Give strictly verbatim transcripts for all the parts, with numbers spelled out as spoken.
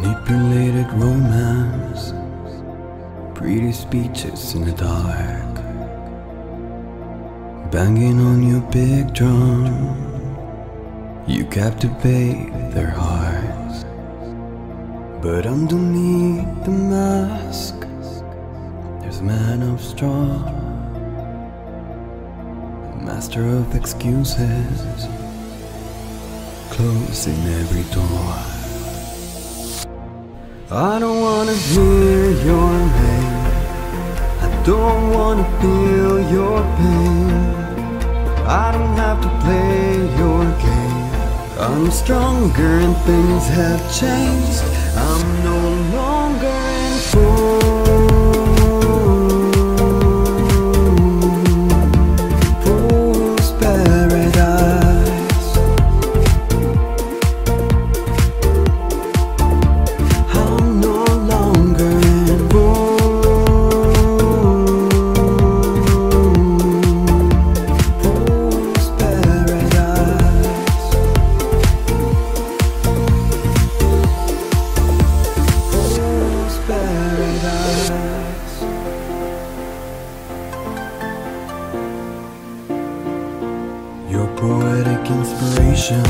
Manipulated romance, pretty speeches in the dark, banging on your big drum, you captivate their hearts. But underneath the mask, there's a man of straw, a master of excuses, closing every door. I don't wanna hear your name, I don't wanna feel your pain, I don't have to play your game. I'm stronger and things have changed, I'm no longer in fool. Your poetic inspiration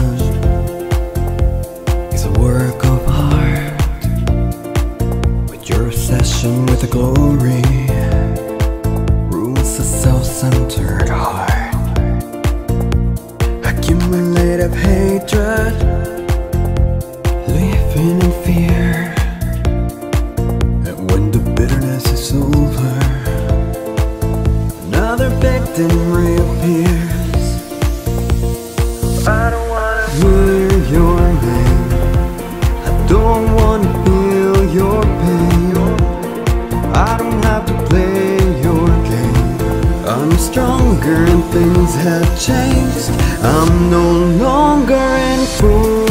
is a work of art, with your obsession with the glory rules a self-centered heart. Accumulative hatred, living in fear, and when the bitterness is over, another victim reappears. I don't wanna hear your name, I don't wanna feel your pain, I don't have to play your game. I'm stronger and things have changed, I'm no longer in fool.